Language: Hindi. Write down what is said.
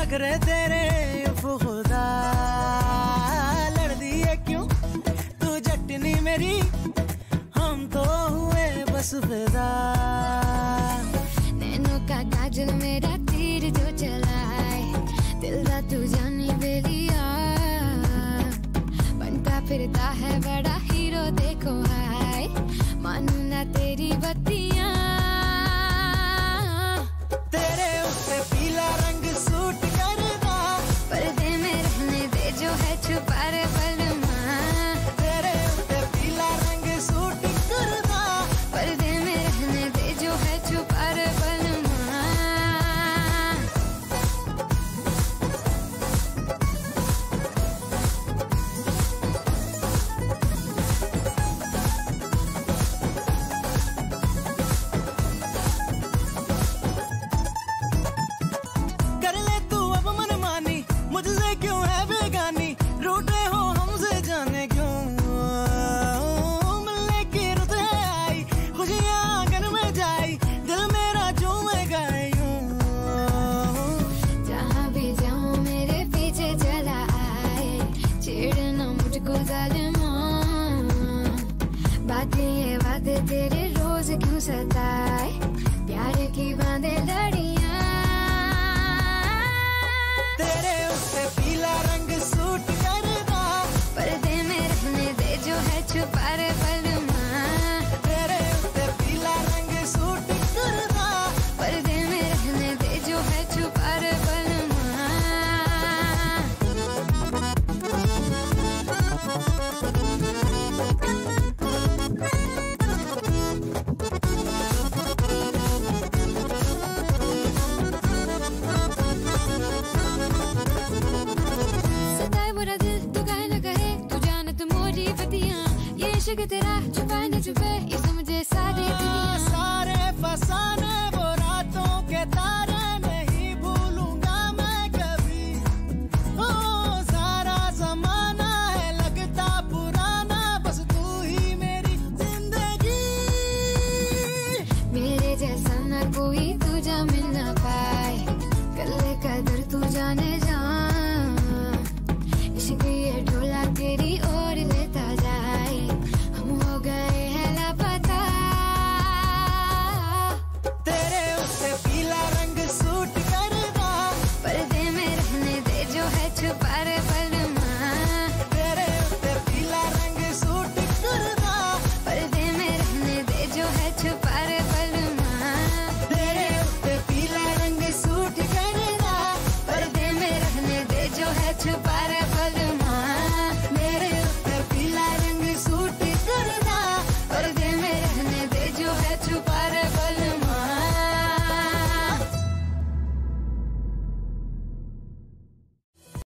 नखरे तेरे खुदा लड़ दिए क्यों तू जटनी मेरी, हम तो हुए बस फिदा। नैनों का काजल मेरा तीर जो चलाए, दिल दा तू जानी बेलिया, बनता फिरता है बड़ा हीरो देखो हाय, मानू ना तेरी बत्तियां। तेरे उससे पीला रंग सूट करदा, पर्दे में रहने दे जो है छुपा रे बलमा। तेरे उससे पीला रंग सूट करदा, पर्दे में रहने दे जो है छुपा रे बलमा। मुझसे क्यों है बेगानी, रूठे हो हमसे जाने क्यों, मिलने की रुत है आई, खुशियाँ आंगन में जाई, दिल मेरा झूमेगा यूं। जहाँ भी जाऊँ मेरे पीछे चला आए, छेड़ना मुझको जालिमा, बातें ये बातें तेरे रोज क्यों सताए, प्यार की बांधे लड़ियाँ। तेरे उससे पीला रंग सूट करदा, पर्दे में रहने दे जो है छुपा रे बलमा। तेरे उससे पीला रंग सूट करदा, पर्दे में रहने दे जो है छुपा रे बलमा। इश्क तेरा छुपा न छुपे ये समझे सारी दुनिया। सारे फसाने वो रातों के तारे नहीं भूलूंगा मैं कभी, ओ सारा जमाना है लगता पुराना, बस तू ही मेरी जिंदगी। मेरे जैसा न कोई तुझा मिल ना पाए, कल्ले कदर तू जाने जा, इश्क ये ढोला तेरी ओर लेता जाए, हो गए हैं लापता। तेरे उससे पीला रंग सूट करदा, पर्दे में रहने दे जो है छुपा रे बलमा। तेरे उससे पीला रंग सूट करदा, पर्दे में रहने दे जो है छुपा रे बलमा। तेरे उससे पीला रंग सूट करदा, पर्दे में रहने दे जो है छुपा